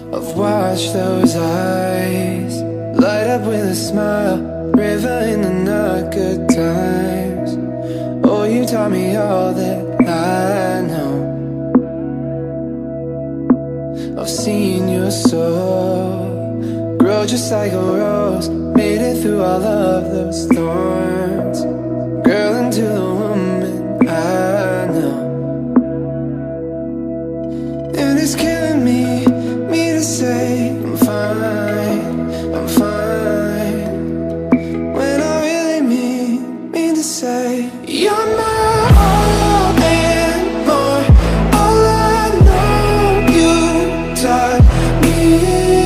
I've watched those eyes light up with a smile, river in the not good times. Oh, you taught me all that I know. I've seen your soul grow just like a rose, made it through all of those thorns, girl, into the woman I know. And it's killing me to say I'm fine, when I really mean to say you're my all and more. All I know, you taught me.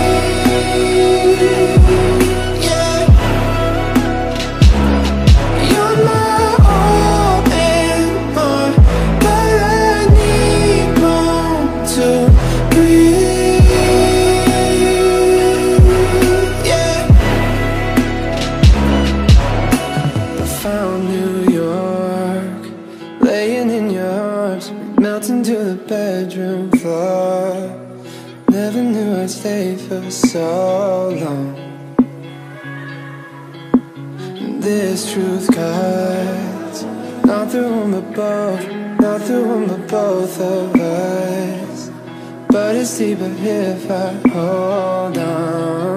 Yeah, you're my all and more, but I need room to breathe. New York, laying in your arms, melting to the bedroom floor. Never knew I'd stay for so long. And this truth cuts, not through one but both, not through one but both of us. But it's deeper if I hold on.